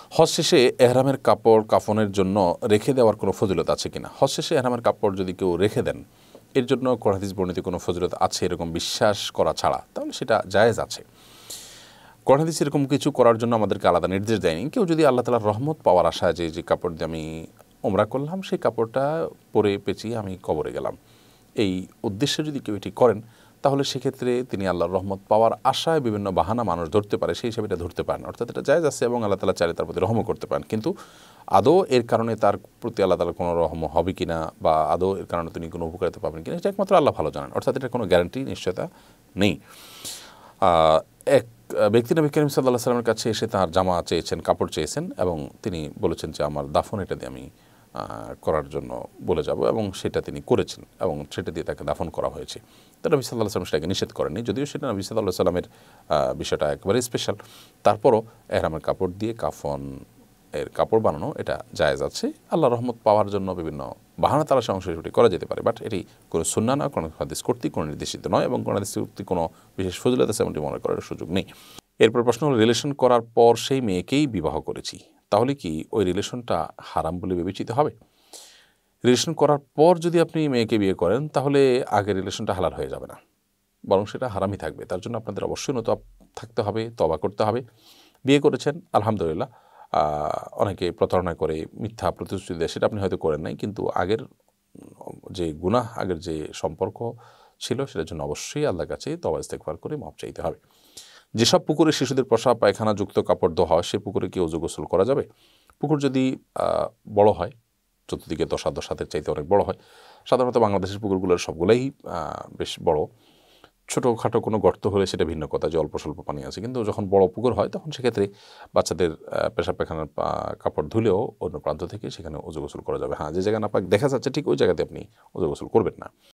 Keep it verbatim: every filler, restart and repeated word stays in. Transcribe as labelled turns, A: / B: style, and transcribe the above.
A: হজ শেষে এহরামের কাপড় কাফনের জন্য রেখে দেওয়ার কোনো ফজিলত আছে কিনা? হজ শেষে এহরামের কাপড় যদি কেউ রেখে দেন, এর জন্য কোরআন হাদিস বর্ণিত কোনো ফজিলত আছে এরকম বিশ্বাস করা ছাড়া, তাহলে সেটা জায়েজ আছে। কোরআন হাদিস এরকম কিছু করার জন্য আমাদেরকে আলাদা নির্দেশ দেয়নি। কেউ যদি আল্লাহ তাআলার রহমত পাওয়ার আশায় যে যে কাপড় দিয়ে আমি ওমরা করলাম, সেই কাপড়টা পরে পেঁচিয়ে আমি কবরে গেলাম, এই উদ্দেশ্যে যদি কেউ এটি করেন, তাহলে সেক্ষেত্রে তিনি আল্লাহর রহমত পাওয়ার আশায় বিভিন্ন বাহানা মানুষ ধরতে পারে, সেই হিসাবে এটা ধরতে পারেন, অর্থাৎ এটা জায়েজ আছে এবং আল্লাহ তাআলা চাইলে তার প্রতি রহমও করতে পারেন। কিন্তু আদৌ এর কারণে তার প্রতি আল্লাহ তাআলার কোনো রহম হবে কি না, বা আদৌ এর কারণে তিনি কোনো উপকারিতা পাবেন কিনা, এটা একমাত্র আল্লাহ ভালো জানেন, অর্থাৎ এটার কোনো গ্যারান্টি নিশ্চয়তা নেই। এক ব্যক্তি নবী করিম সাল্লাল্লাহু আলাইহি ওয়াসাল্লামের কাছে এসে তার জামা চেয়েছেন, কাপড় চেয়েছেন, এবং তিনি বলেছেন যে আমার দাফন এটা দিয়ে আমি করার জন্য বলে যাব, এবং সেটা তিনি করেছেন এবং সেটা দিয়ে তাকে দাফন করা হয়েছে। তো নবী সাল্লাল্লাহু আলাইহি ওয়াসাল্লাম সেটাকে নিষেধ করেননি, যদিও সেটা নবী সাল্লাল্লাহু আলাইহি ওয়াসাল্লামের বিষয়টা একবারে স্পেশাল। তারপরও এহরামের কাপড় দিয়ে কাফন এর কাপড় বানানো এটা জায়েজ আছে। আল্লাহ রহমত পাওয়ার জন্য বিভিন্ন বাহানা তালাশ অংশ সেটি করা যেতে পারে, বাট এটি কোনো সুন্নাহ না, কোনো হাদিস কর্তৃক কোনো নির্দেশিত নয়, এবং কোনো হাদিস কর্তৃক কোনো বিশেষ ফজিলত আছে এমনটি মনে করার সুযোগ নেই। এরপর প্রশ্ন হলো, রিলেশন করার পর সেই মেয়েকেই বিবাহ করেছি, তাহলে কি ওই রিলেশনটা হারাম বলে বিবেচিত হবে? রিলেশন করার পর যদি আপনি মেয়েকে বিয়ে করেন, তাহলে আগের রিলেশনটা হালাল হয়ে যাবে না, বরং সেটা হারামই থাকবে। তার জন্য আপনাদের অবশ্যই নত থাকতে হবে, তওবা করতে হবে। বিয়ে করেছেন আলহামদুলিল্লাহ, অনেকে প্রতারণা করে মিথ্যা প্রতিশ্রুতি দেয়, সেটা আপনি হয়তো করেন নাই, কিন্তু আগের যে গুনাহ, আগের যে সম্পর্ক ছিল, সেটার জন্য অবশ্যই আল্লাহর কাছে তওবা ইস্তেগফার করে মাপ চাইতে হবে। যেসব পুকুরে শিশুদের প্রসাব পায়খানা যুক্ত কাপড় ধোয়া হয়, সে পুকুরে কি ওযু গোসল করা যাবে? পুকুর যদি বড় হয়, চতুর্দিকে দশা দশাতের চাইতে অনেক বড় হয়, সাধারণত বাংলাদেশের পুকুরগুলোর সবগুলাই বেশ বড়, ছোটোখাটো কোনো গর্ত হলে সেটা ভিন্ন কথা, যে অল্প স্বল্প পানি আছে, কিন্তু যখন বড় পুকুর হয় তখন সেক্ষেত্রে বাচ্চাদের পেশাব পায়খানার কাপড় ধুলেও অন্য প্রান্ত থেকে সেখানে ওযু গোসল করা যাবে। হ্যাঁ, যে জায়গা নাপাক দেখা যাচ্ছে ঠিক ওই জায়গাতে আপনি ওযু গোসল করবেন না।